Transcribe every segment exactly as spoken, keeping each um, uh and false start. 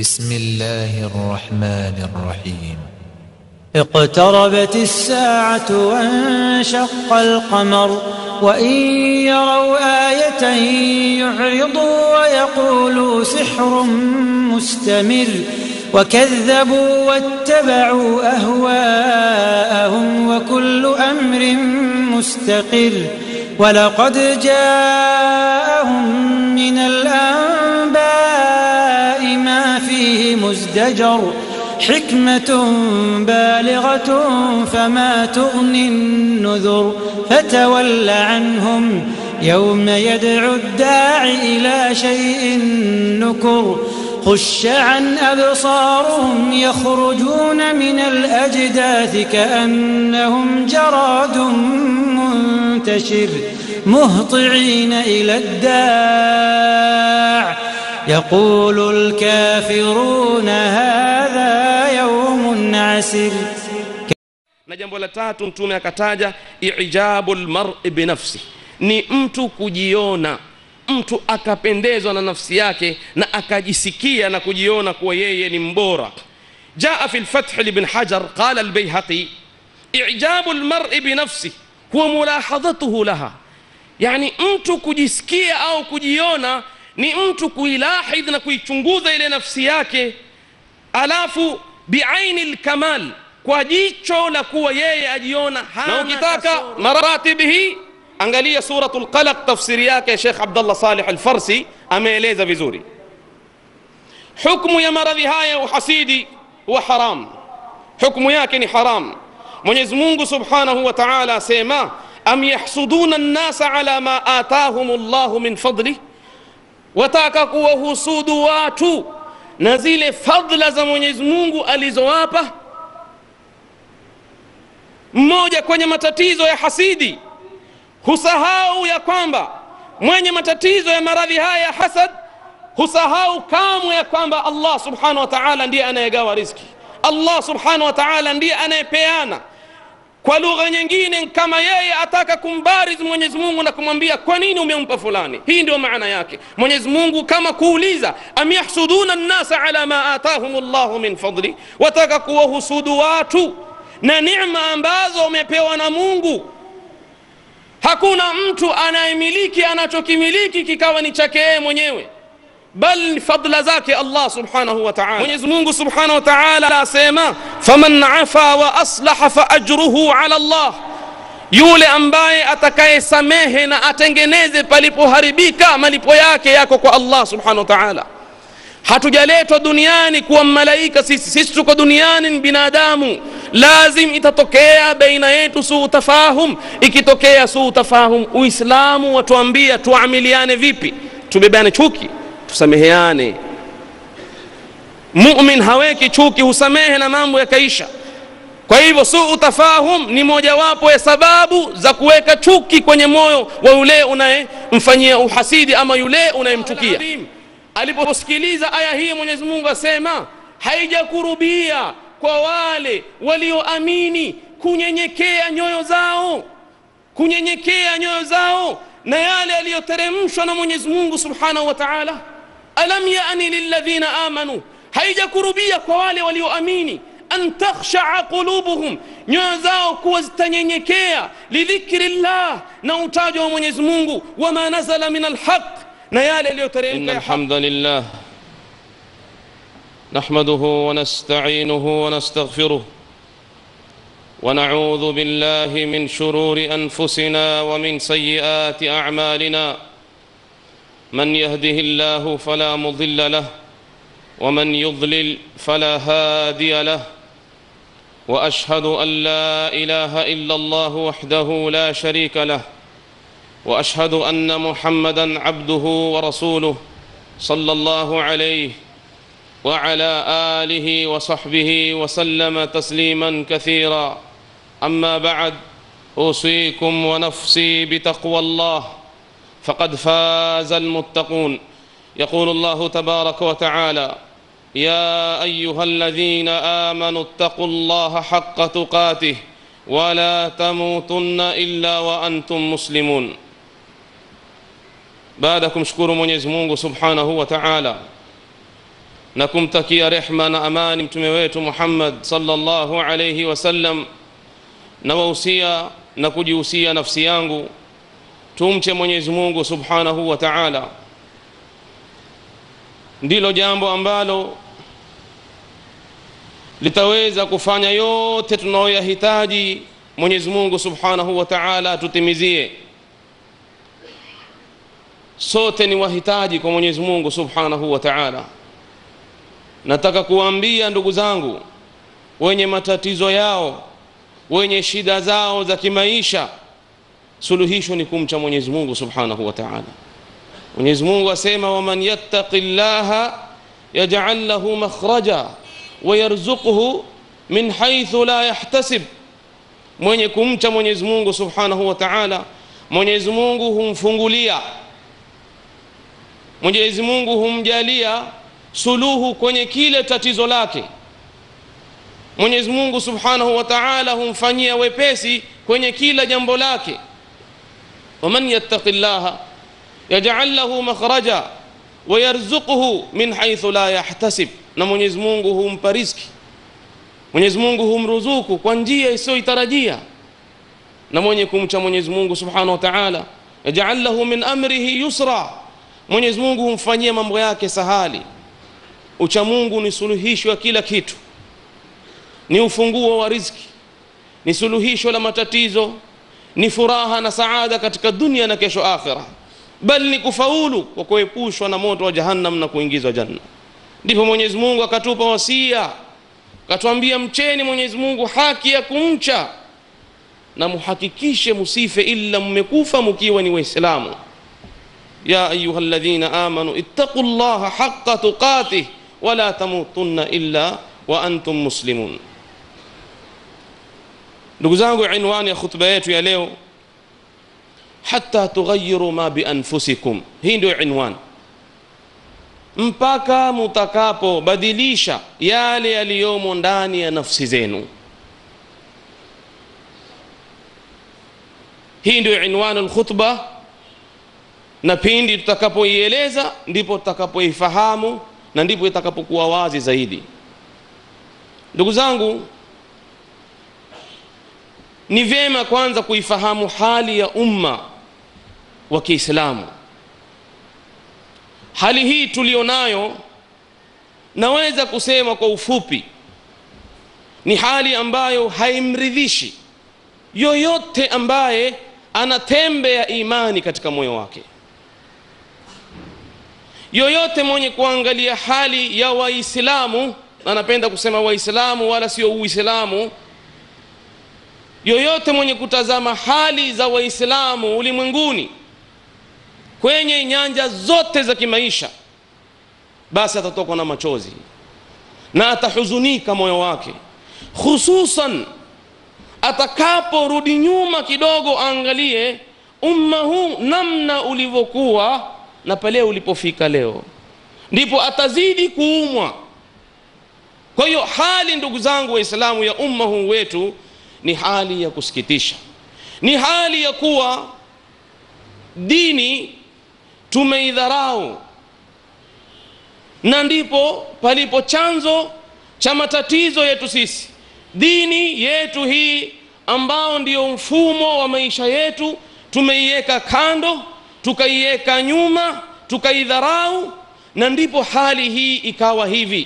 بسم الله الرحمن الرحيم. اقتربت الساعة وانشق القمر وإن يروا آية يعرضوا ويقولوا سحر مستمر وكذبوا واتبعوا أهواءهم وكل أمر مستقر ولقد جاءهم من الأنباء ما فيه مزدجر حكمة بالغة فما تغني النذر فتول عنهم يوم يدعو الداع إلى شيء نكر خش عن أبصارهم يخرجون من الأجداث كأنهم جراد منتشر مهطعين إلى الداع يقول الكافرون هذا يوم عسر. Na jambo la tatu mtume akataja i'jabul mar'i bi nafsi, ni mtu kujiona, mtu akapendezwa na nafsi yake na akajisikia na kujiona kuwa yeye ni mbora. Jaa fi al-Fath ibn Hajar qala al-Bayhaqi i'jabul mar'i bi nafsi huwa mulahadhatuhu laha, yani mtu kujisikia au kujiona ni mtu kuilahidh na kuichunguza ile nafsi yake, alafu bi'aini al-kamal, kwa jicho la kuwa yeye ajiona hana. Na ukitaka maratibihi angalia suratul Qalaq, tafsiri yake Sheikh Abdullah Salih Al-Farsi ameeleza vizuri. Hukumu ya maradhi haya uhasidi huwa haram, hukumu yake ni haram. Mwenyezi Mungu Subhanahu wa Ta'ala asema am yahsuduna an-nasa ala ma atahumullahu min fadli, wataka kuwahusudu watu na zile fadla za Mwenyezi Mungu alizowapa. Mmoja kwenye matatizo ya hasidi husahau ya kwamba mwenye matatizo ya maradhi haya hasad husahau kamwe ya kwamba Allah Subhanahu wa Ta'ala ndiye anayegawa riziki, Allah Subhanahu wa Ta'ala ndiye anayepeana. Kwa lugha nyingine, kama yeye ataka kumbariz Mwenyezi Mungu na kumwambia kwa nini umempa fulani, hii ndio maana yake. Mwenyezi Mungu kama kuuliza am yahsuduna an-nasa ala ma atahumullahu min fadli, wataka kuwahusudu watu na neema ambazo umepewa na Mungu. Hakuna mtu anayemiliki anachokimiliki kikawa ni chake yeye mwenyewe, bal fadla zake Allah Subhanahu wa Ta'ala. Mwenyezi Mungu Subhanahu wa Ta'ala asema faman afa wa aslaha fa ajruhu ala Allah, yule ambaye atakayesamehe na atengeneze palipoharibika malipo yake yako kwa Allah Subhanahu wa Ta'ala. Hatujaletwa duniani kuwa malaika sisi, sisi tuko duniani ni binadamu. Lazim itatokea baina yetu suu tafahum. Ikitokea suu tafahum, Uislamu watuambia tuamiliane vipi, tubebane chuki, tusameheane. Mu'min haweki chuki, husamehe na mambo yakaisha. Kwa hivyo suu tafahum ni moja wapo ya sababu za kuweka chuki kwenye moyo wa yule unayemfanyia uhasidi ama yule unayemchukia. Aliposikiliza aya hii, Mwenyezi Mungu asema haijakurubia kwa wale walioamini kunyenyekea nyoyo zao, kunyenyekea nyoyo zao na yale aliyoteremshwa na Mwenyezi Mungu Subhanahu wa Ta'ala. Alam ya'ni lilladhina amanu, haijakurubia kwa wale walioamini an takhsha'a qulubuhum, nyoyo zao kuwa zitanyenyekea lidhikrillah, na utajwa wa Mwenyezi Mungu, wama nazala min alhaq, na yale aliyoteremka. Innal hamdalillah نحمده ونستعينه ونستغفره ونعوذ بالله من شرور أنفسنا ومن سيئات أعمالنا، من يهده الله فلا مضل له ومن يضلل فلا هادي له، وأشهد أن لا إله إلا الله وحده لا شريك له، وأشهد أن محمدًا عبده ورسوله صلى الله عليه وعلى آله وصحبه وسلم تسليما كثيرا. أما بعد، أوصيكم ونفسي بتقوى الله، فقد فاز المتقون. يقول الله تبارك وتعالى يا أيها الذين آمنوا اتقوا الله حق تقاته ولا تموتن إلا وأنتم مسلمون. baada kumshukuru Mwenyezi Mungu Subhanahu wa Ta'ala na kumtakia rehma na amani mtume wetu Muhammad sallallahu alayhi wasallam, na wahusia na kujihusia nafsi yangu tumche Mwenyezi Mungu subhanahu wa ta'ala. Ndilo jambo ambalo litaweza kufanya yote tunayoyahitaji Mwenyezi Mungu subhanahu wa ta'ala tutimizie. Sote ni wahitaji kwa Mwenyezi Mungu subhanahu wa ta'ala. Nataka kuambia ndugu zangu wenye matatizo yao, wenye shida zao za kimaisha, suluhisho ni kumcha Mwenyezi Mungu subhanahu wa ta'ala. Mwenyezi Mungu asema, waman yattaqillaha yaj'al lahu makhraja wa yarzuquhu min haythu la yahtasib. Mwenye kumcha Mwenyezi Mungu subhanahu wa ta'ala, Mwenyezi Mungu humfungulia, Mwenyezi Mungu humjalia suluhu kwenye kile tatizo lake. Mwenyezi Mungu subhanahu wa ta'ala humfanyia wepesi kwenye kila jambo lake. waman yattaqillaha yaj'al lahu makhraja wa yarzuquhu min haythu la yahtasib. Na Mwenyezi Mungu humpa riziki, Mwenyezi Mungu humruzuku kwa njia isiyotarajia. Na mwenye kumcha Mwenyezi Mungu subhanahu wa ta'ala, yaj'al lahu min amrihi yusra, Mwenyezi Mungu humfanyia mambo yake sahali. Ucha Mungu ni suluhisho ya kila kitu, ni ufunguo wa riziki, ni suluhisho la matatizo, ni furaha na saada katika dunia na kesho akhira, bali ni kufaulu kwa kuepushwa na moto wa jahannam na kuingizwa janna. Ndipo Mwenyezi Mungu akatupa wasia, akatuambia mcheni Mwenyezi Mungu haki ya kumcha, na muhakikishe musife illa mmekufa mkiwa ni Waislamu. ya ayyuhalladhina amanu ittaqullaha haqqa tuqatih wa la tamutunna illa wa antum muslimun. Ndugu zangu, inwani ya khutba yetu ya leo, hatta tughayyiru ma bi anfusikum. Hii ndio inwani, mpaka mutakapo badilisha yale yaliyomo ndani ya nafsi zenu. Hii ndio inwani al-khutba, na pindi tutakapoieleza ndipo tutakapoifahamu na ndipo itakapokuwa wazi zaidi. Ndugu zangu, ni vyema kwanza kuifahamu hali ya umma wa Kiislamu. Hali hii tulionayo, naweza kusema kwa ufupi, ni hali ambayo haimridhishi yoyote ambaye ana tembe ya imani katika moyo wake. Yoyote mwenye kuangalia hali ya Waislamu, na napenda kusema Waislamu wala sio Uislamu, yoyote mwenye kutazama hali za Waislamu ulimwenguni kwenye nyanja zote za kimaisha, basi atatokwa na machozi na atahuzunika moyo wake, hususan atakaporudi nyuma kidogo angalie umma huu namna ulivyokuwa na pale ulipofika leo, ndipo atazidi kuumwa. Kwa hiyo hali, ndugu zangu Waislamu, ya umma huu wetu ni hali ya kusikitisha, ni hali ya kuwa dini tumeidharau, na ndipo palipo chanzo cha matatizo yetu sisi. Dini yetu hii ambao ndio mfumo wa maisha yetu tumeiweka kando, tukaiweka nyuma, tukaidharau, na ndipo hali hii ikawa hivi.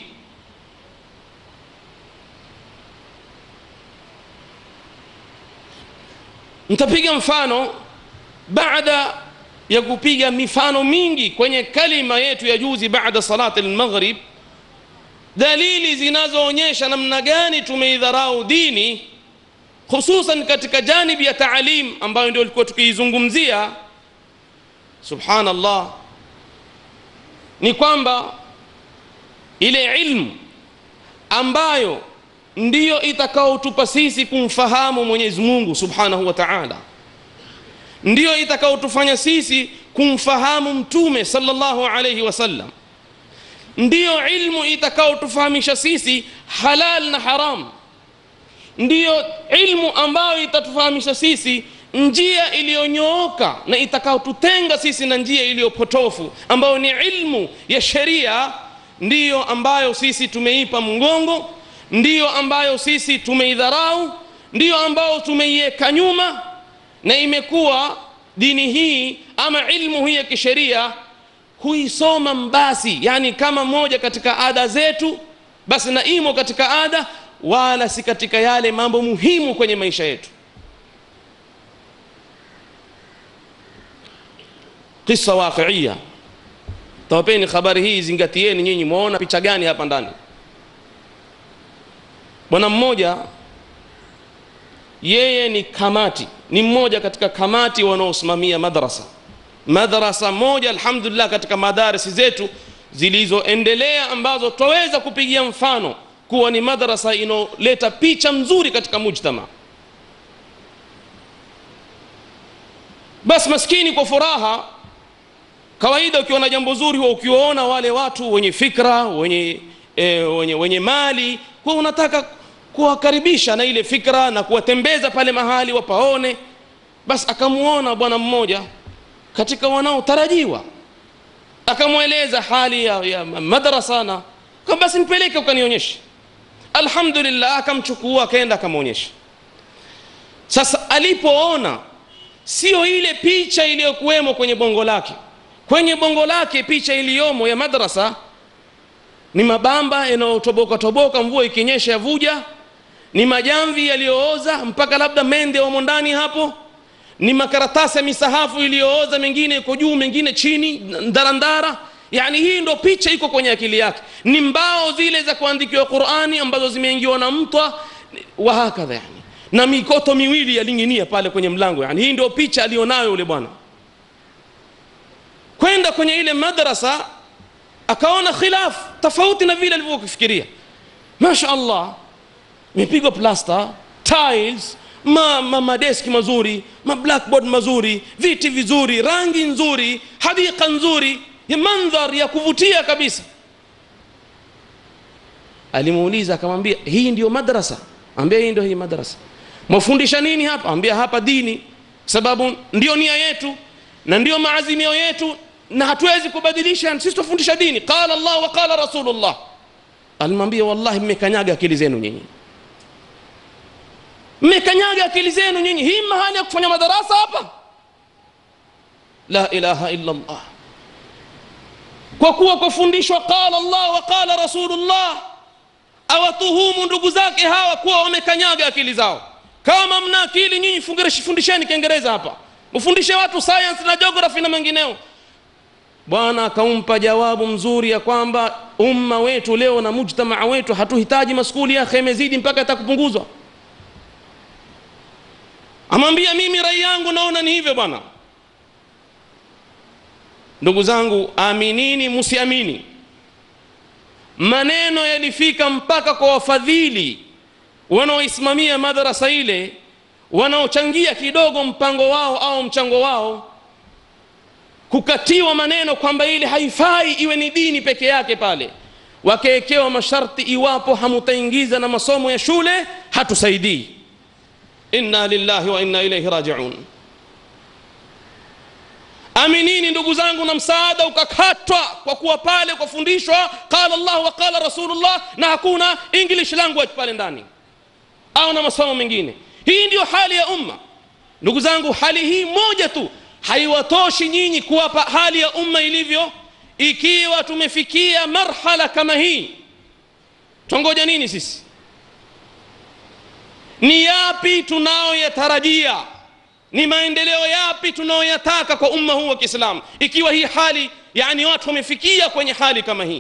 Nitapiga mfano baada ya kupiga mifano mingi kwenye kalima yetu ya juzi baada salati al-maghrib, dalili zinazoonyesha namna gani tumeidharau dini, hususan katika janibi ya taalim ambayo ndio tulikuwa tukiizungumzia. Subhanallah, ni kwamba ile ilmu ambayo ndiyo itakaotupa sisi kumfahamu Mwenyezi Mungu subhanahu wa ta'ala, ndiyo itakaotufanya sisi kumfahamu mtume sallallahu alayhi wasallam, ndiyo ilmu itakaotufahamisha sisi halal na haram, ndiyo ilmu ambayo itatufahamisha sisi njia iliyonyooka na itakaotutenga sisi na njia iliyopotofu, ambayo ni ilmu ya sheria. ndiyo ambayo sisi tumeipa mgongo, ndiyo ambayo sisi tumeidharau, ndiyo ambayo tumeiweka nyuma, na imekuwa dini hii ama ilmu hii ya kisheria huisoma mbasi, yani kama moja katika ada zetu basi, na imo katika ada wala si katika yale mambo muhimu kwenye maisha yetu. Kisa waqi'ia, tawapeni habari hii, zingatieni nyinyi, muona picha gani hapa ndani. Bwana mmoja, yeye ni kamati, ni mmoja katika kamati wanaosimamia madrasa. Madrasa moja alhamdulillah katika madarisi zetu zilizoendelea ambazo twaweza kupigia mfano kuwa ni madrasa inoleta picha mzuri katika mujtama. Bas maskini kwa furaha, kawaida ukiona jambo zuri huwa ukiwaona wale watu wenye fikra, wenye, e, wenye, wenye mali, kwa unataka kuwakaribisha na ile fikra na kuwatembeza pale mahali wapaone. Bas akamuona bwana mmoja katika wanaotarajiwa, akamweleza hali ya, ya madrasa, na kwa basi nipeleke ukanionyeshe. Alhamdulillah akamchukua akaenda akamuonyesha. Sasa alipoona sio ile picha iliyokuwemo kwenye bongo lake, kwenye bongo lake picha iliyomo ya madrasa ni mabamba yanayotoboka toboka, mvua ikinyesha yavuja, ni majamvi yaliyooza mpaka labda mende wamo ndani hapo, ni makaratasi ya misahafu iliyooza, mengine iko juu mengine chini, ndarandara. Yani hii ndo picha iko kwenye akili yake, ni mbao zile za kuandikiwa Qur'ani ambazo zimeingiwa na mtwa wa hakadha, yani na mikoto miwili yalinginia pale kwenye mlango. Yani hii ndio picha alionayo yule bwana. Kwenda kwenye ile madrasa akaona khilaf tofauti na vile alivyofikiria. Mashaallah, mipigwa plaster, tiles, ma, ma madeski mazuri, ma blackboard mazuri, viti vizuri, rangi nzuri, hadika nzuri, ya mandhar ya kuvutia kabisa. Alimuuliza akamwambia, hii ndio madrasa? Ambia hii ndio hii madrasa. Mafundisha nini hapa? Ambia hapa dini, sababu ndio nia yetu na ndio maazimio yetu na hatuwezi kubadilisha, sisi tufundisha dini. Qala Allah wa qala Rasulullah. Alimwambia, wallahi mmekanyaga akili zenu nyinyi, mmekanyaga akili zenu nyinyi. Hii mahali ya kufanya madarasa hapa? La ilaha illa Allah. Kwa kuwa kufundishwa qala Allah wa qala Rasulullah, awatuhumu ndugu zake hawa kuwa wamekanyaga akili zao. Kama mna akili nyinyi, fundisheni Kiingereza hapa, mfundishe watu science na geography na mengineo. Bwana akampa jawabu mzuri ya kwamba umma wetu leo na mujtamaa wetu hatuhitaji maskuli ya khemezidi mpaka atakupunguzwa. Amwambia, mimi rai yangu naona ni hivyo bwana. Ndugu zangu, aminini msiamini, maneno yalifika mpaka kwa wafadhili wanaoisimamia madrasa ile, wanaochangia kidogo mpango wao au mchango wao, kukatiwa maneno kwamba ile haifai iwe ni dini peke yake pale. Wakeekewa masharti, iwapo hamutaingiza na masomo ya shule hatusaidii. Inna lillahi wa inna ilayhi raji'un. Aminini ndugu zangu, na msaada ukakatwa kwa kuwa pale kufundishwa qala Allah wa qala Rasulullah na hakuna English language pale ndani au na masomo mengine. Hii ndio hali ya umma. Ndugu zangu, hali hii moja tu haiwatoshi nyinyi kuwapa hali ya umma ilivyo. Ikiwa tumefikia marhala kama hii, tungoja nini sisi? Ni yapi tunayoyatarajia? Ni maendeleo yapi tunayoyataka kwa umma huu wa Kiislamu ikiwa hii hali, yani watu wamefikia kwenye hali kama hii?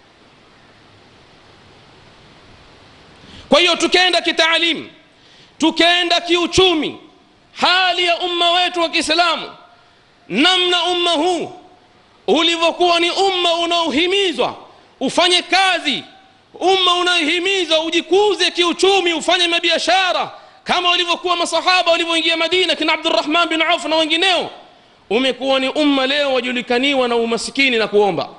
Kwa hiyo tukaenda kitaalim, tukaenda kiuchumi, hali ya umma wetu wa Kiislamu, namna umma huu ulivyokuwa ni umma unaohimizwa ufanye kazi, umma unaohimizwa ujikuze kiuchumi, ufanye mabiashara kama walivyokuwa masahaba walivyoingia Madina, kina Abdurrahman bin Auf na wengineo. Umekuwa ni umma leo wajulikaniwa na umasikini na kuomba.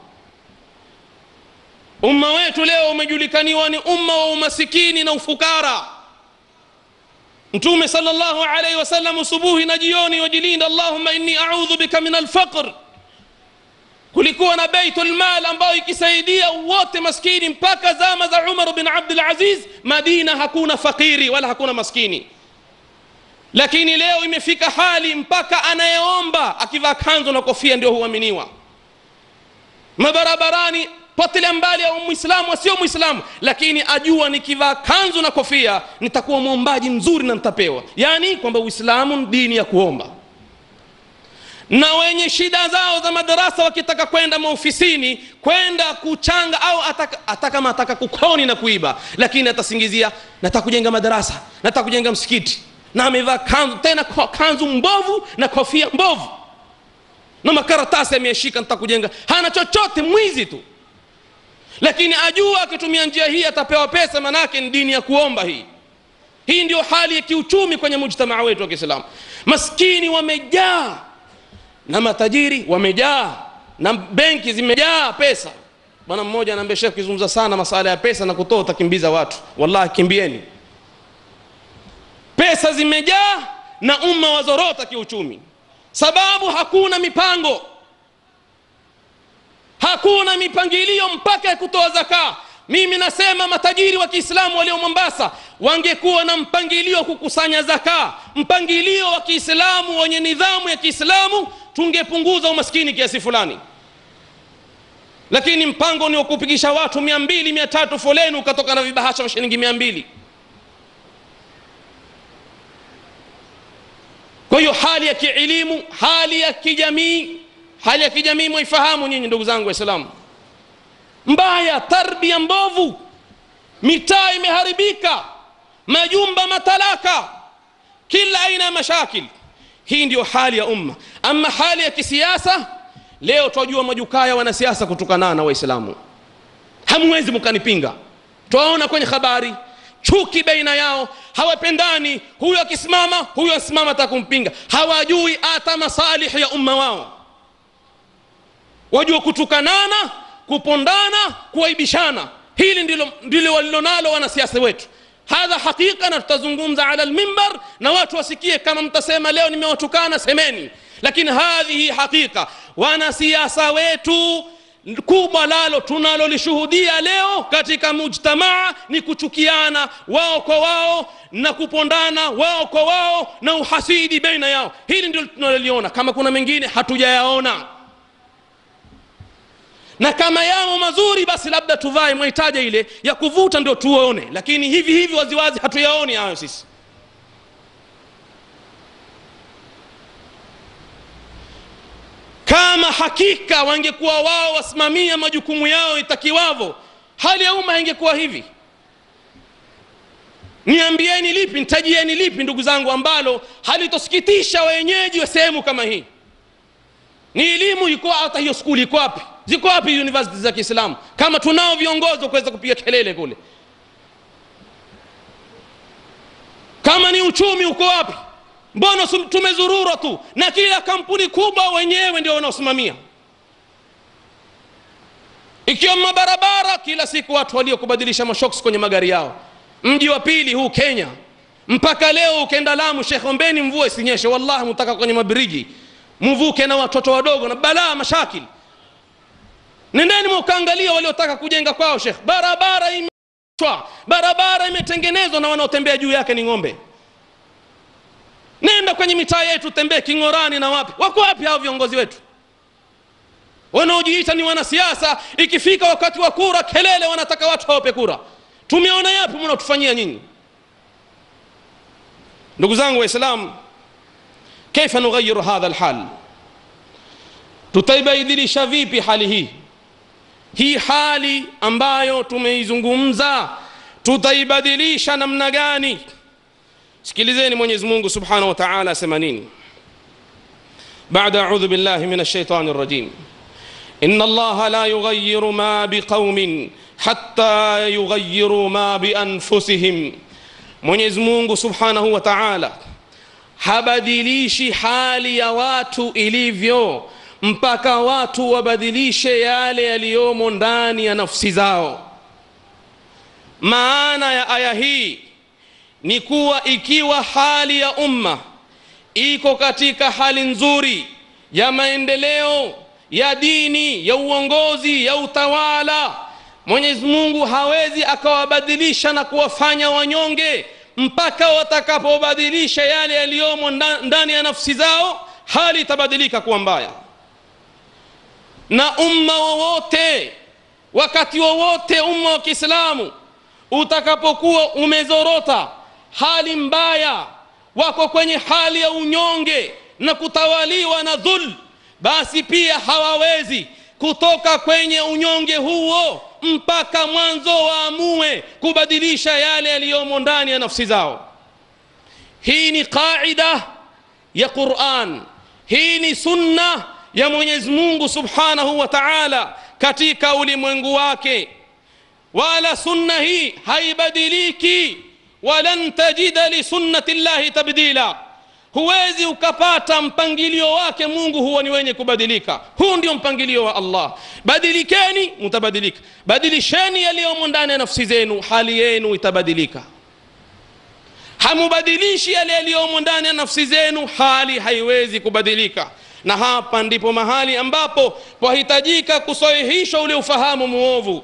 Umma wetu leo umejulikaniwa ni umma wa umasikini na ufukara. Mtume sallallahu alayhi wasallam subuhi na jioni wajilinda, Allahumma inni a'udhu bika min al-faqr kulikuwa na Baitul Mal ambayo ikisaidia wote maskini mpaka zama za Umar bin Abdul Aziz. Madina hakuna fakiri wala hakuna maskini. Lakini leo imefika hali mpaka anayeomba akivaa kanzu na kofia ndio huaminiwa. Mabarabarani potelea mbali au Muislamu sio Muislamu, lakini ajua nikivaa kanzu na kofia nitakuwa muombaji mzuri na nitapewa. Yani kwamba Uislamu ni dini ya kuomba. Na wenye shida zao za madarasa wakitaka kwenda maofisini kwenda kuchanga au ataka, ataka mataka kukoni na kuiba, lakini atasingizia nataka kujenga madarasa, nataka kujenga msikiti, na amevaa kanzu, tena kanzu mbovu na kofia mbovu na makaratasi ameshika nataka kujenga. Hana chochote, mwizi tu. Lakini ajua akitumia njia hii atapewa pesa, manake ni dini ya kuomba hii. Hii ndio hali ya kiuchumi kwenye mujtamaa wetu wa Kiislamu. Maskini wamejaa na matajiri wamejaa na benki zimejaa pesa. Bwana mmoja ananiambia, Sheikh, kizungumza sana masuala ya pesa na kutoa utakimbiza watu. Wallahi kimbieni. Pesa zimejaa na umma wazorota kiuchumi. Sababu hakuna mipango. Hakuna mipangilio mpaka ya kutoa zaka. Mimi nasema matajiri wa Kiislamu walio Mombasa wangekuwa na mpangilio kukusanya zaka, mpangilio wa Kiislamu wenye nidhamu ya Kiislamu, tungepunguza umaskini kiasi fulani. Lakini mpango ni wa kupigisha watu mia mbili mia tatu foleni ukatoka na vibahasha vya shilingi mia mbili. Kwa hiyo hali ya kielimu, hali ya kijamii, hali ya kijamii mwifahamu nyinyi ndugu zangu Waislamu. Mbaya, tarbia mbovu, mitaa imeharibika, majumba matalaka, kila aina ya mashakil. Hii ndio hali ya umma. Ama hali ya kisiasa, leo twajua majukaya wanasiasa kutukana na Waislamu. Hamwezi mkanipinga. Twaona kwenye habari chuki baina yao, hawapendani, huyo akisimama huyo asimama atakumpinga. Hawajui hata masalihi ya umma wao. Wajua kutukanana, kupondana, kuaibishana. Hili ndilo ndilo walilonalo wanasiasa wetu. Hadha hakika, na tutazungumza ala al-mimbar na watu wasikie. Kama mtasema leo nimewatukana, semeni. Lakini hadhi hakika, wanasiasa wetu kubwa lalo tunalolishuhudia leo katika mujtamaa ni kuchukiana wao kwa wao na kupondana wao kwa wao na uhasidi baina yao. Hili ndilo tunaloliona. Kama kuna mengine hatujayaona, na kama yao mazuri basi labda tuvae mahitaji ile ya kuvuta ndio tuone, lakini hivi hivi waziwazi hatuyaoni hayo sisi. Kama hakika wangekuwa wao wasimamia majukumu yao itakiwavo, hali ya umma ingekuwa hivi. Niambieni lipi, nitajieni lipi ndugu zangu ambalo halitosikitisha wenyeji wa sehemu kama hii? Ni elimu iko, hata hiyo skuli iko wapi? Ziko wapi university za Kiislamu? Kama tunao viongozi kuweza kupiga kelele kule. Kama ni uchumi uko wapi? Mbona tumezurura tu na kila kampuni kubwa wenyewe ndio wanaosimamia? Ikiwa mabarabara, kila siku watu walio kubadilisha mashoks kwenye magari yao. Mji wa pili huu Kenya, mpaka leo ukienda Lamu, Sheikh, ombeni mvua isinyeshe. Wallahi mtaka kwenye mabriji mvuke na watoto wadogo na balaa mashakil. Nendeni mkaangalia waliotaka kujenga kwao, Sheikh, barabara imetwa, barabara imetengenezwa na wanaotembea juu yake ni ng'ombe. Nenda kwenye mitaa yetu, tembee Kingorani na wapi. Wako wapi hao viongozi wetu wanaojiita ni wanasiasa? Ikifika wakati wa kura, kelele wanataka watu wawape kura. Tumeona yapi mnatufanyia nyinyi? Ndugu zangu Waislamu, kaifa nughayyiru hadha alhal? Tutaibadilisha vipi hali hii? Hii hali ambayo tumeizungumza tutaibadilisha namna gani? Sikilizeni Mwenyezi Mungu Subhanahu wa Ta'ala asema nini. Baada a'udhu billahi minash shaitanir rajim. Inna Allaha la yughayyiru ma biqaumin hatta yughayyiru ma bi anfusihim. Mwenyezi Mungu Subhanahu wa Ta'ala habadilishi hali ya watu ilivyo mpaka watu wabadilishe yale yaliyomo ndani ya nafsi zao. Maana ya aya hii ni kuwa ikiwa hali ya umma iko katika hali nzuri ya maendeleo ya dini, ya uongozi, ya utawala, Mwenyezi Mungu hawezi akawabadilisha na kuwafanya wanyonge mpaka watakapobadilisha yale yaliyomo ndani ya nafsi zao, hali itabadilika kuwa mbaya. Na umma wowote, wakati wowote umma wa Kiislamu utakapokuwa umezorota, hali mbaya, wako kwenye hali ya unyonge na kutawaliwa na dhul, basi pia hawawezi kutoka kwenye unyonge huo mpaka mwanzo waamue kubadilisha yale yaliyomo ndani ya nafsi zao. Hii ni kaida ya Qur'an, hii ni sunna ya Mwenyezi Mungu Subhanahu wa Ta'ala katika ulimwengu wake, wala sunna hii haibadiliki. Walan tajida li sunnati llahi tabdila, huwezi ukapata mpangilio wake Mungu huwa ni wenye kubadilika. Huu ndio mpangilio wa Allah. Badilikeni mutabadilika, badilisheni yaliyomo ndani ya nafsi zenu, hali yenu itabadilika. Hamubadilishi yale yaliyomo ndani ya nafsi zenu, hali haiwezi kubadilika. Na hapa ndipo mahali ambapo wahitajika kusahihisha ule ufahamu muovu.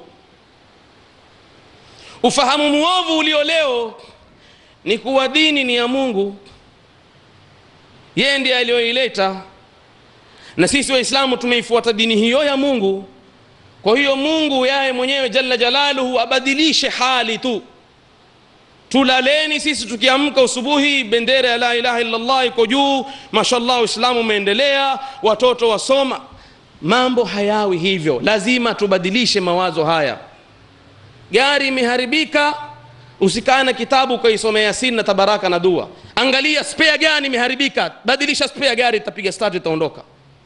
Ufahamu muovu ulio leo ni kuwa dini ni ya Mungu, yeye ndiye aliyoileta, na sisi Waislamu tumeifuata dini hiyo ya Mungu. Kwa hiyo Mungu yeye mwenyewe jalla jalaluhu abadilishe hali tu. Tulaleni sisi tukiamka usubuhi, bendera ya la ilaha illa Allah iko juu, mashallah, Uislamu umeendelea, watoto wasoma. Mambo hayawi hivyo, lazima tubadilishe mawazo haya. Gari imeharibika, usikana kitabu kaisomea Yasin na Tabaraka na dua. Angalia spare gani imeharibika, badilisha spare gari, itapiga start, itaondoka.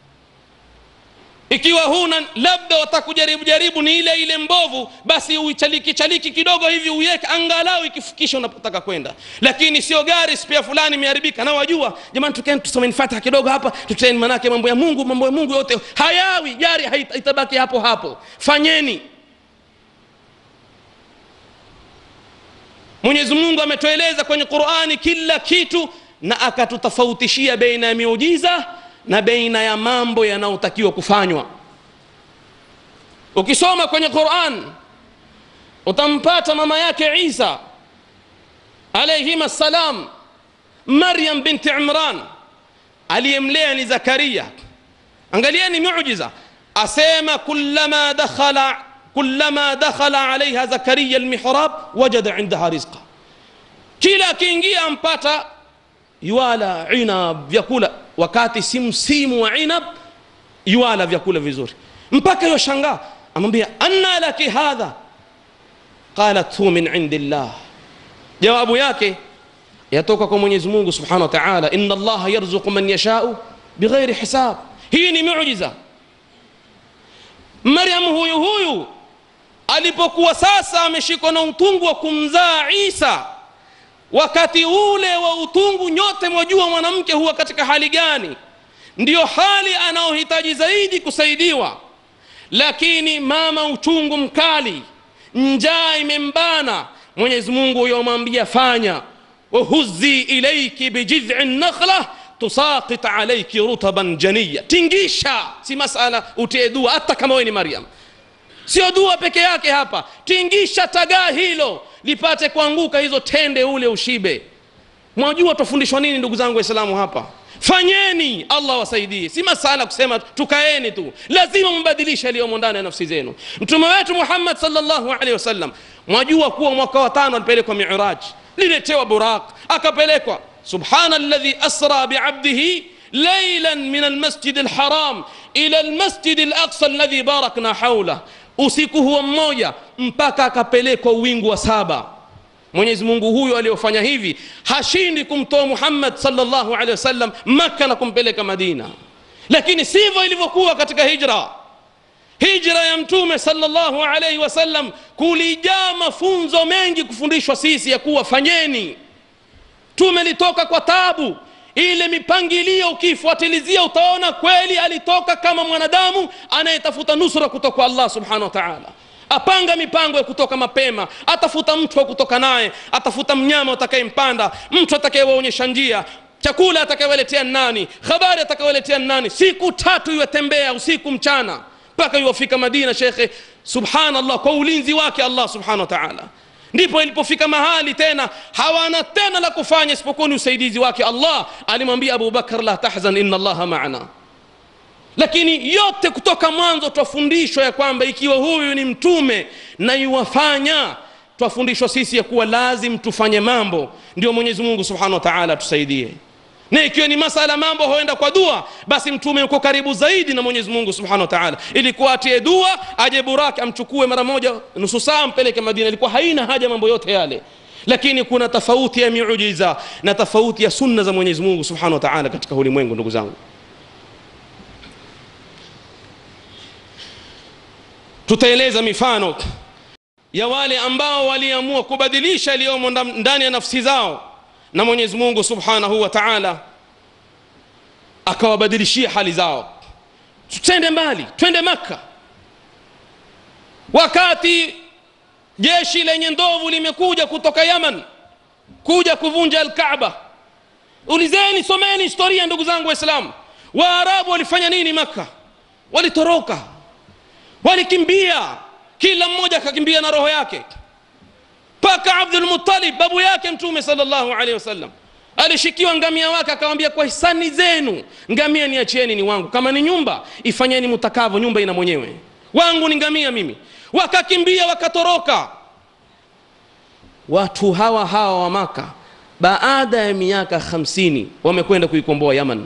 Ikiwa huna, labda watakujaribu jaribu ni ile ile mbovu, basi uichaliki chaliki kidogo hivi uiweke angalau ikifikisha unapotaka kwenda. Lakini sio gari spare fulani imeharibika na wajua jamani tukeni tusome Fatiha kidogo hapa, tuteni manake mambo ya Mungu, mambo ya Mungu yote hayawi, gari haitabaki hapo hapo. Fanyeni. Mwenyezi Mungu ametueleza kwenye Qur'ani kila kitu na akatutafautishia baina ya miujiza na baina ya mambo yanayotakiwa kufanywa. Ukisoma kwenye Qur'an utampata mama yake Isa alayhi salam, Maryam binti Imran, aliyemlea ni Zakaria. Angalieni miujiza, asema kullama dakhala kullama dakhala alaiha Zakaria almihrab wajada indaha rizqa, kila akiingia ampata yuala inab, vyakula, wakati si msimu wa inab yuala vyakula vizuri, mpaka yoshangaa. Amwambia anna laki hadha, qalat hu min indillah, jawabu yake yatoka kwa Mwenyezi Mungu Subhanahu wa Ta'ala, inna Allah yarzuqu man yasha'u bighairi hisab. Hii ni muujiza. Maryam huyu huyu alipokuwa sasa ameshikwa na utungu wa kumzaa Isa, wakati ule wa utungu nyote mwajua mwanamke huwa katika hali gani, ndio hali anaohitaji zaidi kusaidiwa. Lakini mama uchungu mkali, njaa imembana, Mwenyezi Mungu yomwambia fanya, wahuzi ilayki bijid'i nakhla tusaqit alayki rutaban janiyya, tingisha. Si masala utie dua, hata kama wewe ni Maryam, sio dua peke yake hapa, tingisha tagaa hilo lipate kuanguka hizo tende ule ushibe. Mwajua tufundishwa nini ndugu zangu Waislamu hapa? Fanyeni, Allah wasaidie. Si masala kusema tukaeni tu, lazima mbadilishe yaliyomo ndani ya nafsi zenu. Mtume wetu Muhammad sallallahu alaihi wasallam, mwajua kuwa mwaka wa tano alipelekwa Mi'raj, liletewa buraq, akapelekwa. Subhanalladhi asra bi'abdihi laylan min almasjid alharam ila almasjid alaqsa alladhi barakna hawla, usiku huo mmoja mpaka akapelekwa wingu wa saba. Mwenyezi Mungu huyo aliyofanya hivi hashindi kumtoa Muhammad sallallahu alaihi wasallam Makkah na kumpeleka Madina. Lakini sivyo ilivyokuwa katika hijra. Hijra ya Mtume sallallahu alaihi wasallam kulijaa mafunzo mengi kufundishwa sisi ya kuwa fanyeni. Tumelitoka kwa tabu, ile mipangilio ukifuatilizia utaona kweli alitoka kama mwanadamu anayetafuta nusura kutoka kwa Allah subhanahu wa ta'ala. Apanga mipango ya kutoka mapema, atafuta mtu wa kutoka naye, atafuta mnyama atakayempanda, mtu atakayewaonyesha njia. chakula atakayewaletea nani, habari atakayewaletea nani. Siku tatu yatembea usiku mchana mpaka yufika Madina shekhe, subhanallah, kwa ulinzi wake Allah subhanahu wa ta'ala. Ndipo ilipofika mahali tena hawana tena la kufanya isipokuwa ni usaidizi wake Allah. Alimwambia Abu Bakar, la tahzan inna Allaha ma'ana. Lakini yote kutoka mwanzo twafundishwa ya kwamba ikiwa huyu ni mtume na yuwafanya, twafundishwa sisi ya kuwa lazim tufanye mambo, ndio Mwenyezi Mungu subhanahu wa ta'ala tusaidie. Na ikiwa ni masala mambo huenda kwa dua, basi mtume yuko karibu zaidi na Mwenyezi Mungu subhanahu wa ta'ala, ilikuwa atie dua aje Buraki amchukue mara moja nusu saa mpeleke Madina. Ilikuwa haina haja mambo yote yale. Lakini kuna tofauti ya miujiza na tofauti ya sunna za Mwenyezi Mungu subhanahu wa ta'ala katika ulimwengu. Ndugu zangu, tutaeleza mifano ya wale ambao waliamua kubadilisha yaliyomo ndani ya nafsi zao, na Mwenyezi Mungu subhanahu wa ta'ala akawabadilishia hali zao. Twende mbali, twende Makka. Wakati jeshi lenye ndovu limekuja kutoka Yaman kuja kuvunja al-Kaaba, ulizeni, someni historia ndugu zangu Waislamu. Waarabu walifanya nini Makka? Walitoroka, walikimbia, kila mmoja akakimbia na roho yake. Paka Abdul Muttalib babu yake Mtume sallallahu alaihi wasallam alishikiwa ngamia wake, akamwambia, kwa hisani zenu ngamia niachieni, ni wangu. Kama ni nyumba ifanyeni mtakavyo, nyumba ina mwenyewe, wangu ni ngamia mimi. Wakakimbia, wakatoroka. Watu hawa hawa wa Maka baada ya miaka hamsini wamekwenda kuikomboa Yaman.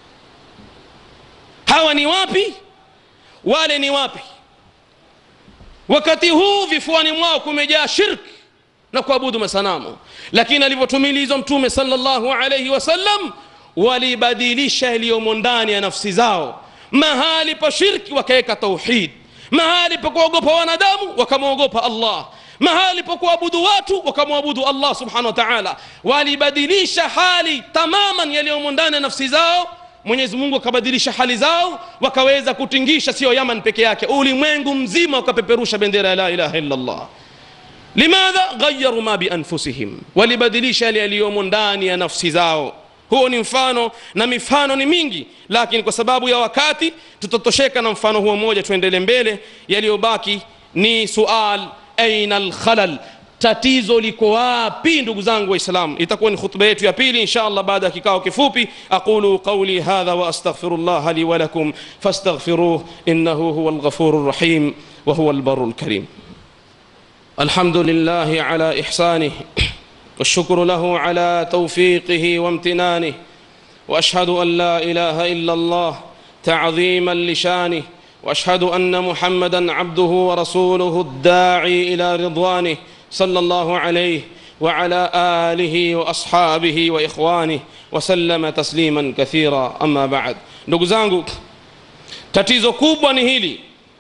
Hawa ni wapi? Wale ni wapi? Wakati huu vifuani mwao kumejaa shirki na kuabudu masanamu. Lakini alipotumilizwa Mtume sallallahu alayhi wasallam, walibadilisha yaliyomo ndani ya nafsi zao. Mahali pa shirki wakaweka tauhid, mahali pa kuogopa wanadamu wakamwogopa Allah, mahali pa kuabudu watu wakamwabudu Allah subhanahu wa ta'ala. Walibadilisha hali tamaman yaliyomo ndani ya nafsi zao. Mwenyezi Mungu akabadilisha hali zao, wakaweza kutingisha sio Yaman peke yake, ulimwengu mzima wakapeperusha bendera ya la ilaha illa Allah. Limadha ghayyaru ma bi anfusihim, walibadilisha yale yaliyomo ndani ya nafsi zao. Huo ni mfano, na mifano ni mingi, lakini kwa sababu ya wakati tutatosheka na mfano huo mmoja, tuendelee mbele. Yaliyobaki ni sual, aina al-khalal, tatizo liko wapi ndugu zangu Waislamu? Itakuwa ni khutba yetu ya pili inshallah baada ya kikao kifupi. Aqulu qawli hadha wa astaghfirullah li wa lakum fastaghfiruhu innahu huwal ghafurur rahim wa huwal barrul karim. Alhamdulillah ala ihsanihi والشكر له على توفيقه وامتنانه، وأشهد أن لا إله إلا الله تعظيما لشانه، وأشهد أن محمدا عبده ورسوله الداعي إلى رضوانه صلى الله عليه وعلى آله وأصحابه وإخوانه وسلم تسليما كثيرا. أما بعد، ndugu zangu, tatizo kubwa ni hili.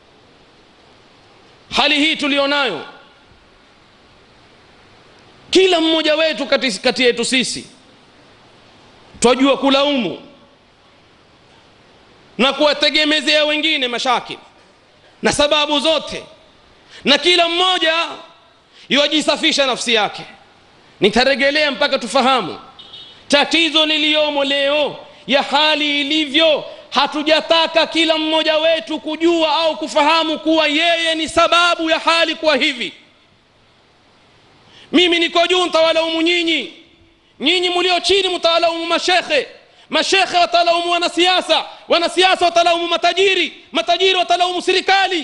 Hali hii tulionayo, kila mmoja wetu kati, kati yetu sisi twajua kulaumu na kuwategemezea wengine mashakili na sababu zote, na kila mmoja yajisafisha nafsi yake. Nitarejelea mpaka tufahamu tatizo liliomo leo ya hali ilivyo. Hatujataka kila mmoja wetu kujua au kufahamu kuwa yeye ni sababu ya hali kwa hivi. Mimi niko juu nitawalaumu nyinyi, nyinyi mlio chini mtawalaumu mashekhe, mashekhe watalaumu wanasiasa, wanasiasa watalaumu matajiri, matajiri watalaumu serikali.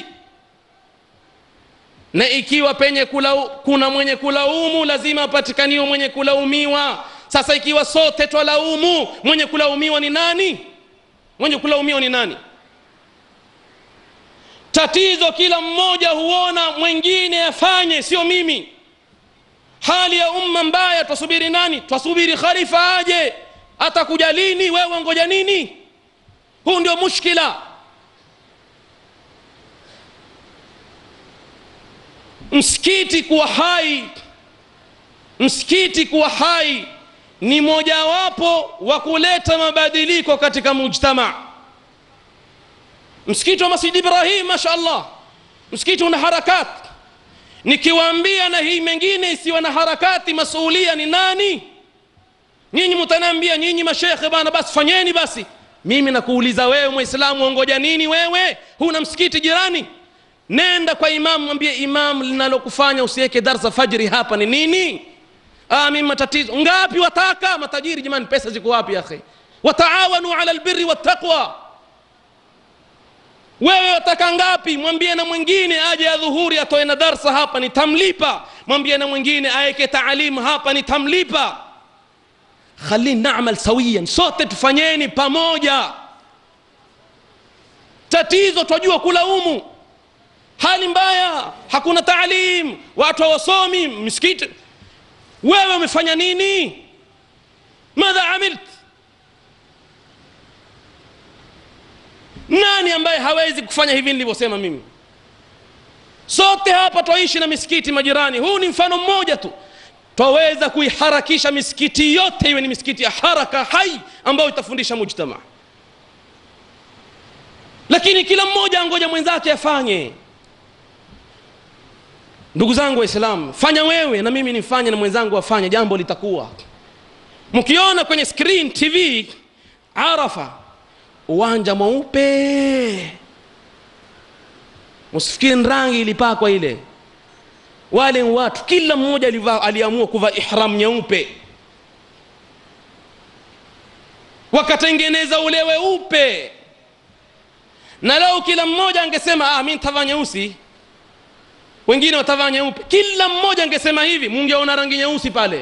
Na ikiwa penye kulau, kuna mwenye kulaumu, lazima apatikaniwe mwenye kulaumiwa. Sasa ikiwa sote twalaumu, mwenye kulaumiwa ni nani? Mwenye kulaumiwa ni nani? Tatizo kila mmoja huona mwingine afanye, sio mimi. Hali ya umma mbaya, twasubiri nani? Twasubiri khalifa aje. Atakuja lini? Wewe ngoja nini? Huu ndio mushkila. Msikiti kuwa hai, msikiti kuwa hai ni mojawapo wa kuleta mabadiliko katika mujtama. Msikiti wa Masjid Ibrahim, mashaallah, msikiti una harakati. Nikiwaambia na hii mengine isiwe na harakati, masuhulia ni nani? Nyinyi mtaniambia nyinyi mashekhe bana basi fanyeni basi. Mimi nakuuliza wewe Muislamu ongoja nini wewe? Huna msikiti jirani? Nenda kwa imam mwambie imam linalokufanya usiweke darasa fajiri hapa ni nini? Ah mimi matatizo. Ngapi wataka? Matajiri jamani pesa ziko wapi ya akhi? Wataawanu ala albirri wattaqwa. Wewe wataka ngapi? Mwambie na mwingine aje adhuhuri atoe na darasa hapa nitamlipa. Mwambie na mwingine aeke taalimu hapa nitamlipa. Khalina na'mal sawiyan, sote tufanyeni pamoja. Tatizo twajua kulaumu. Hali mbaya, hakuna taalim, watu hawasomi, msikiti. Wewe umefanya nini? Madha amilt? Nani ambaye hawezi kufanya hivi nilivyosema mimi? Sote hapa twaishi na misikiti majirani. Huu ni mfano mmoja tu. Twaweza kuiharakisha misikiti yote iwe ni misikiti ya haraka hai ambayo itafundisha mujtama. Lakini kila mmoja angoja mwenzake afanye. Ndugu zangu Waislamu, fanya wewe na mimi nifanye na mwenzangu afanye, jambo litakuwa. Mkiona kwenye screen T V Arafa uwanja mweupe, msifikiri rangi ilipakwa ile. Wale watu kila mmoja alivaa, aliamua kuvaa ihram nyeupe, wakatengeneza ule weupe. Na leo kila mmoja angesema ah mimi nitavaa nyeusi, wengine watavaa nyeupe, kila mmoja angesema hivi, mungeona rangi nyeusi pale.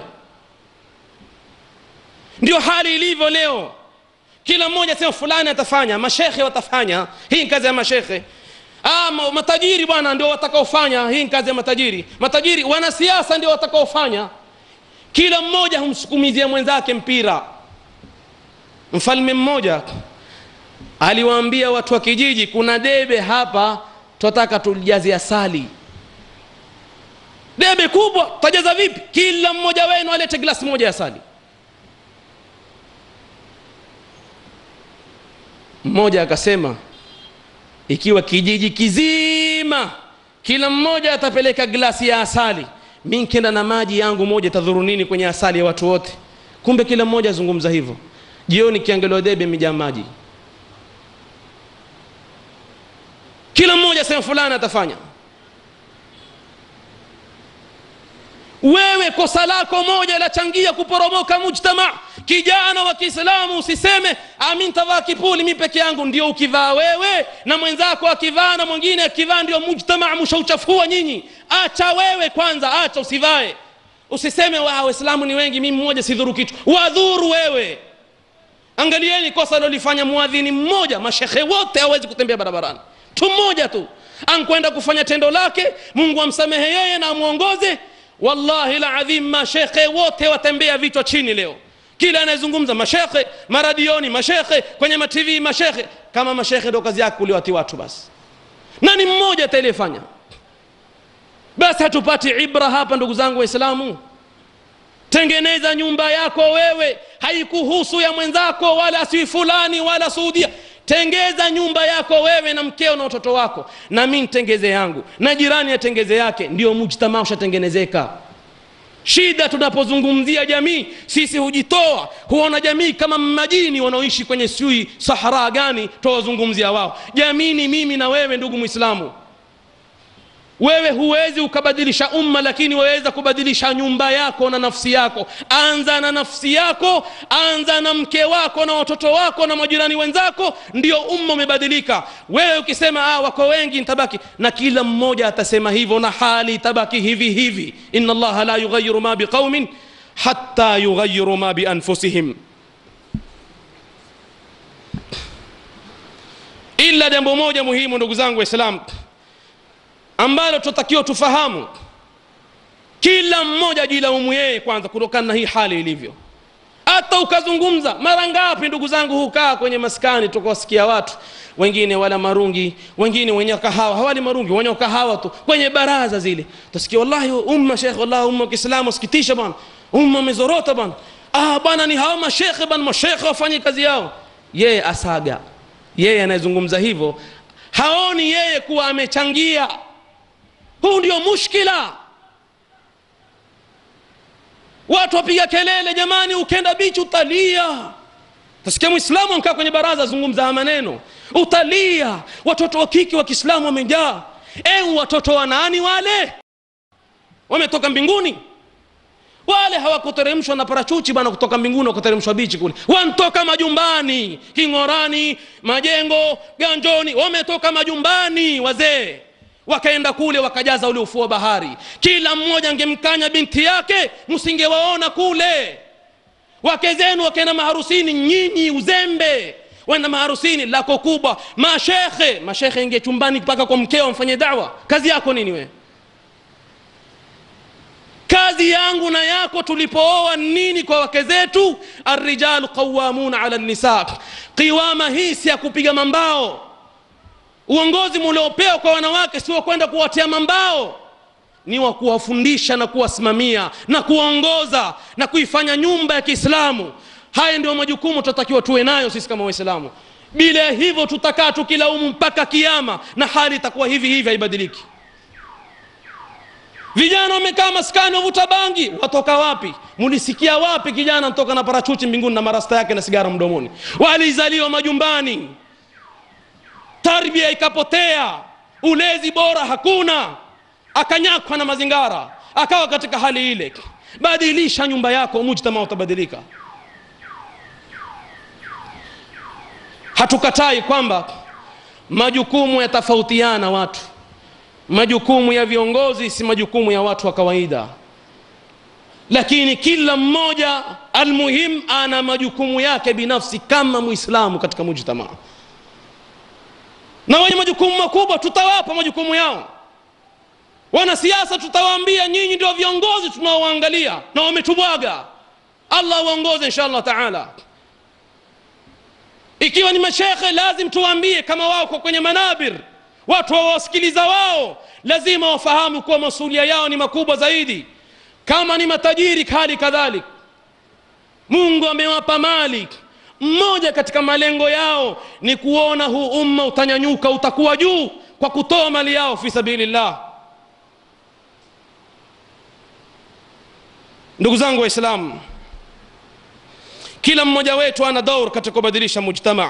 Ndio hali ilivyo leo. Kila mmoja sema fulani atafanya, mashekhe watafanya, hii ni kazi ya mashekhe. Ah matajiri bwana ndio watakaofanya, hii ni kazi ya matajiri. Matajiri wanasiasa ndio watakaofanya. Kila mmoja humsukumizia mwenzake mpira. Mfalme mmoja aliwaambia watu wa kijiji, kuna debe hapa tunataka tulijaze asali. Debe kubwa, tajaza vipi? Kila mmoja wenu alete glasi moja ya asali. Mmoja akasema ikiwa kijiji kizima kila mmoja atapeleka glasi ya asali, mimi nikienda na maji yangu moja tadhuru nini kwenye asali ya watu wote? Kumbe kila mmoja azungumza hivyo. Jioni kiangalia debe mija maji, kila mmoja sema fulani atafanya. Wewe kosa lako moja la changia kuporomoka mujtama. Kijana wa Kiislamu usiseme amin tavaa kipuli mimi peke yangu. Ndio ukivaa wewe na mwenzako akivaa na mwingine akivaa ndio mujtama mshauchafua nyinyi. Acha wewe kwanza, acha usivae. Usiseme wa Waislamu ni wengi mimi mmoja sidhuru kitu. Wadhuru wewe. Angalieni kosa lolifanya muadhini mmoja, mashekhe wote hawezi kutembea barabarani. Tu mmoja tu ankwenda kufanya tendo lake, Mungu amsamehe yeye na amuongoze. Wallahi la adhim mashekhe wote watembea vichwa chini leo. Kila anayezungumza mashekhe, maradioni mashekhe, kwenye ma T V mashekhe. Kama mashekhe ndio kazi yake kuliwati watu basi. Nani mmoja atalifanya? Basi hatupati ibra hapa ndugu zangu Waislamu. Tengeneza nyumba yako wewe, haikuhusu ya mwenzako wala si fulani wala Saudia. Tengeza nyumba yako wewe na mkeo na watoto wako, na mimi nitengeze yangu, na jirani atengeze yake, ndio mujtamaa ushatengenezeka. Shida tunapozungumzia jamii, sisi hujitoa, huona jamii kama majini wanaoishi kwenye sui sahara gani tuwazungumzia wao. Jamii ni mimi na wewe ndugu Muislamu. Wewe huwezi ukabadilisha umma, lakini waweza kubadilisha nyumba yako na nafsi yako. Anza na nafsi yako, anza na mke wako na watoto wako na majirani wenzako, ndio umma umebadilika. Wewe ukisema ah wako wengi nitabaki, na kila mmoja atasema hivyo na hali itabaki hivi hivi. Inna Allah la yughayyiru ma biqaumin hatta yughayyiru ma bi anfusihim. Ila jambo moja muhimu ndugu zangu Waislamu ambalo tutakiwa tufahamu, kila mmoja ajilaumu yeye kwanza kutokana na hii hali ilivyo. Hata ukazungumza mara ngapi ndugu zangu hukaa kwenye maskani tukawasikia watu wengine wala marungi, wengine wenye kahawa, hawali marungi wenye kahawa tu kwenye baraza zile. Tusikia wallahi umma sheikh, wallahi umma Kiislamu sikitisha bwana, umma mezorota bwana. Ah bwana ni hao masheikh bwana, masheikh wafanye kazi yao. Yeye asaga, yeye anayezungumza hivyo haoni yeye kuwa amechangia. Huu ndio mushkila. watu wapiga kelele, jamani ukenda bichi utalia. Tasikia Muislamu ankaa kwenye baraza zungumza maneno, utalia. Watoto wa kike wa Kiislamu wamejaa. Eh, watoto wa nani wale? Wametoka mbinguni? Wale hawakuteremshwa na parachuchi bwana kutoka mbinguni wakateremshwa bichi kule. Wanatoka majumbani, Kingorani, Majengo, Ganjoni, wametoka majumbani wazee. Wakaenda kule wakajaza ule ufuo wa bahari. Kila mmoja angemkanya binti yake, msingewaona kule. Wake zenu wakaenda maharusini, nyinyi uzembe. Wenda maharusini lako kubwa, mashekhe, mashekhe inge chumbani mpaka kwa mkeo mfanye da'wa. Kazi yako nini we? Kazi yangu na yako tulipooa nini kwa wake zetu? Ar-rijalu qawwamuna 'ala an-nisa. Qiwama hii si ya kupiga mambao. Uongozi mliopewa kwa wanawake sio kwenda kuwatia mambao, ni wa kuwafundisha na kuwasimamia na kuongoza na kuifanya nyumba ya Kiislamu. Haya ndio majukumu tutatakiwa tuwe nayo sisi kama Waislamu. Bila hivyo tutakaa tukilaumu mpaka kiyama na hali itakuwa hivi hivi, haibadiliki. Vijana wamekaa maskani wavuta bangi, watoka wapi? Mulisikia wapi kijana anatoka na parachuti mbinguni na marasta yake na sigara mdomoni? Walizaliwa majumbani, tarbia ikapotea, ulezi bora hakuna, akanyakwa na mazingara, akawa katika hali ile. Badilisha nyumba yako, mujtama utabadilika. Hatukatai kwamba majukumu yatafautiana watu. Majukumu ya viongozi si majukumu ya watu wa kawaida, lakini kila mmoja almuhim ana majukumu yake binafsi kama Muislamu katika mujtama. Na wenye majukumu makubwa tutawapa majukumu yao. Wanasiasa tutawaambia nyinyi ndio viongozi tunaoangalia na wametubwaga, Allah waongoze inshallah taala. Ikiwa ni mashekhe lazim tuwaambie kama wao kwa kwenye manabir, watu wawasikiliza wao, lazima wafahamu kuwa masulia yao ni makubwa zaidi. Kama ni matajiri hali kadhalika, Mungu amewapa mali, mmoja katika malengo yao ni kuona huu umma utanyanyuka, utakuwa juu kwa kutoa mali yao fi sabilillah. Ndugu zangu Waislamu, kila mmoja wetu ana daur katika kubadilisha mujtama.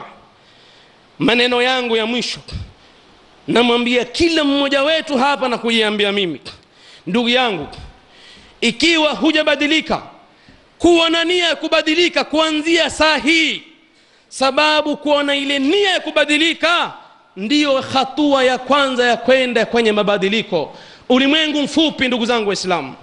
Maneno yangu ya mwisho namwambia kila mmoja wetu hapa na kujiambia mimi, ndugu yangu, ikiwa hujabadilika, kuwa na nia ya kubadilika kuanzia saa hii, sababu kuona ile nia ya kubadilika ndiyo hatua ya kwanza ya kwenda kwenye mabadiliko. Ulimwengu mfupi ndugu zangu Waislamu.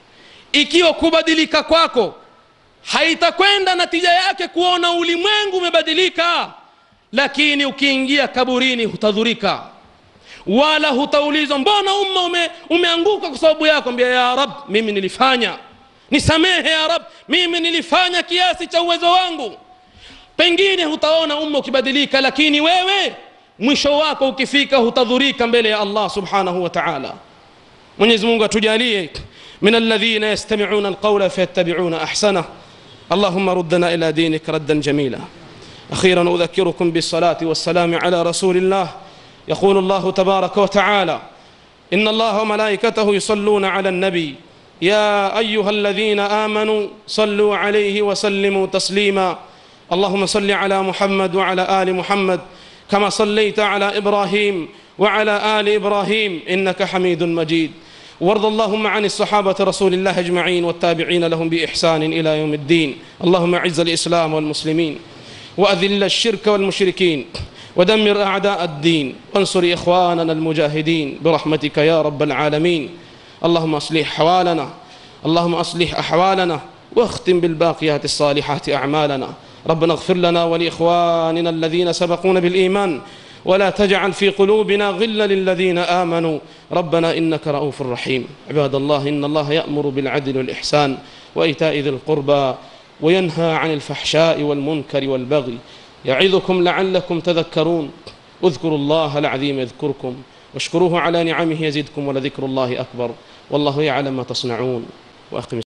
Ikiwa kubadilika kwako haitakwenda natija yake kuona ulimwengu umebadilika, lakini ukiingia kaburini hutadhurika, wala hutaulizwa mbona umma ume, umeanguka kwa sababu yako. Mbia ya Rab, mimi nilifanya, nisamehe ya Rab, mimi nilifanya kiasi cha uwezo wangu. Pengine hutaona umma ukibadilika, lakini wewe mwisho wako ukifika hutadhurika mbele ya Allah subhanahu wa ta'ala. Mwenyezi Mungu atujalie من الذين يستمعون القول فيتبعون أحسنه. اللهم ردنا إلى دينك ردا جميلا. أخيرا أذكركم بالصلاة والسلام على رسول الله. يقول الله تبارك وتعالى: إن الله وملائكته يصلون على النبي يا أيها الذين آمنوا صلوا عليه وسلموا تسليما. اللهم صل على محمد وعلى آل محمد كما صليت على إبراهيم وعلى آل إبراهيم إنك حميد مجيد. وارض اللهم عن الصحابة رسول الله أجمعين والتابعين لهم بإحسان إلى يوم الدين. اللهم أعز الإسلام والمسلمين وأذل الشرك والمشركين ودمر أعداء الدين وانصر إخواننا المجاهدين برحمتك يا رب العالمين. اللهم أصلح حوالنا، اللهم أصلح أحوالنا، واختم بالباقيات الصالحات أعمالنا. ربنا اغفر لنا ولإخواننا الذين سبقونا بالإيمان ولا تجعل في قلوبنا غلا للذين آمنوا ربنا إنك رؤوف رحيم. عباد الله، إن الله يأمر بالعدل والإحسان وإيتاء ذي القربى وينهى عن الفحشاء والمنكر والبغي يعظكم لعلكم تذكرون. اذكروا الله العظيم يذكركم واشكروه على نعمه يزدكم ولذكر الله أكبر والله يعلم ما تصنعون. وأقم